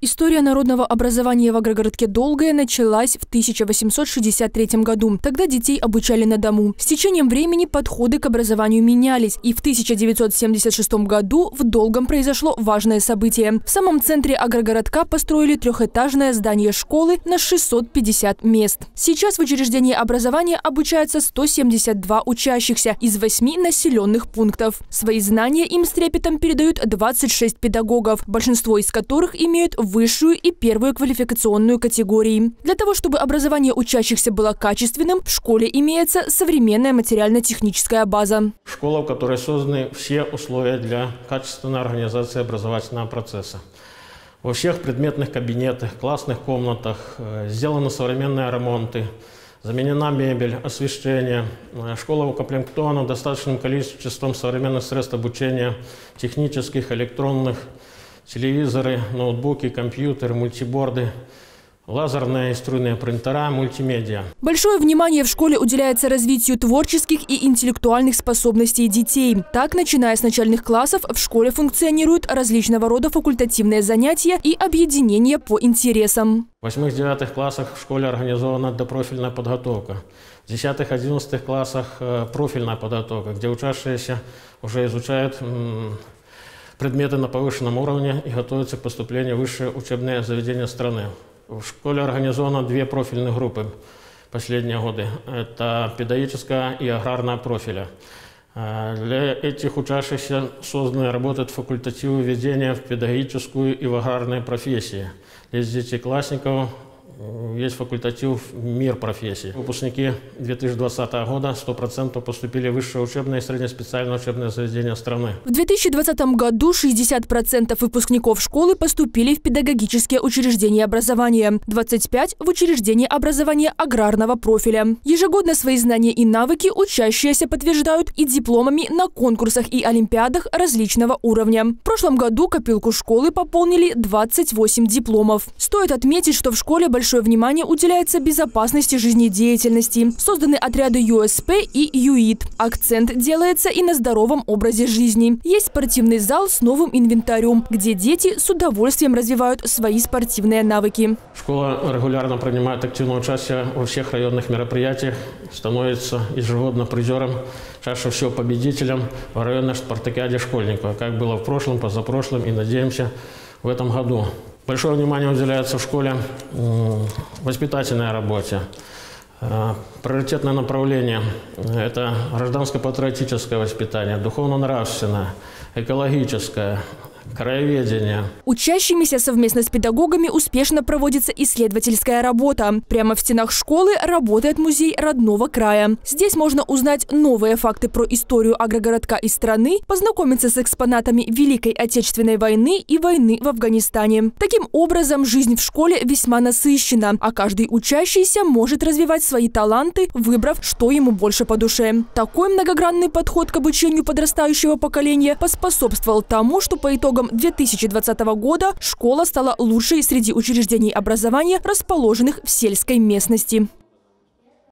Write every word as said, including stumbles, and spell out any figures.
История народного образования в Агрогородке долгая началась в тысяча восемьсот шестьдесят третьем году. Тогда детей обучали на дому. С течением времени подходы к образованию менялись. И в тысяча девятьсот семьдесят шестом году в Долгом произошло важное событие. В самом центре Агрогородка построили трехэтажное здание школы на шестьсот пятьдесят мест. Сейчас в учреждении образования обучаются сто семьдесят два учащихся из восьми населенных пунктов. Свои знания им с трепетом передают двадцать шесть педагогов, большинство из которых имеют высшую и первую квалификационную категории. Для того, чтобы образование учащихся было качественным, в школе имеется современная материально-техническая база. Школа, в которой созданы все условия для качественной организации образовательного процесса. Во всех предметных кабинетах, классных комнатах сделаны современные ремонты, заменена мебель, освещение. Школа укомплектована достаточным количеством современных средств обучения, технических, электронных, телевизоры, ноутбуки, компьютеры, мультиборды, лазерные и струйные принтера, мультимедиа. Большое внимание в школе уделяется развитию творческих и интеллектуальных способностей детей. Так, начиная с начальных классов, в школе функционируют различного рода факультативные занятия и объединения по интересам. В восьмых-девятых классах в школе организована допрофильная подготовка. В десятых-одиннадцатых классах профильная подготовка, где учащиеся уже изучают предметы на повышенном уровне и готовятся к поступлению в высшие учебные заведения страны. В школе организовано две профильные группы последние годы. Это педагогическая и аграрная профиля. Для этих учащихся созданы работают факультативы введения в педагогическую и в аграрные профессии. Для десятиклассников есть факультатив «Мир профессий». Выпускники две тысячи двадцатого года сто процентов поступили в высшее учебное и среднеспециальное учебное заведение страны. В две тысячи двадцатом году шестьдесят процентов выпускников школы поступили в педагогические учреждения образования, двадцать пять процентов в учреждения образования аграрного профиля. Ежегодно свои знания и навыки учащиеся подтверждают и дипломами на конкурсах и олимпиадах различного уровня. В прошлом году копилку школы пополнили двадцать восемь дипломов. Стоит отметить, что в школе большое Большое внимание уделяется безопасности жизнедеятельности. Созданы отряды ю эс пэ и ю и т. Акцент делается и на здоровом образе жизни. Есть спортивный зал с новым инвентарем, где дети с удовольствием развивают свои спортивные навыки. Школа регулярно принимает активное участие во всех районных мероприятиях, становится ежегодно призером, чаще всего победителем в районной спартакиаде школьников, как было в прошлом, позапрошлом и, надеемся, в этом году. Большое внимание уделяется в школе воспитательной работе. Приоритетное направление – это гражданско-патриотическое воспитание, духовно-нравственное, экологическое, краеведение. Учащимися совместно с педагогами успешно проводится исследовательская работа. Прямо в стенах школы работает музей родного края. Здесь можно узнать новые факты про историю Агрогородка и страны, познакомиться с экспонатами Великой Отечественной войны и войны в Афганистане. Таким образом, жизнь в школе весьма насыщена, а каждый учащийся может развивать свои таланты, выбрав, что ему больше по душе. Такой многогранный подход к обучению подрастающего поколения поспособствовал тому, что по итогам две тысячи двадцатого года школа стала лучшей среди учреждений образования, расположенных в сельской местности.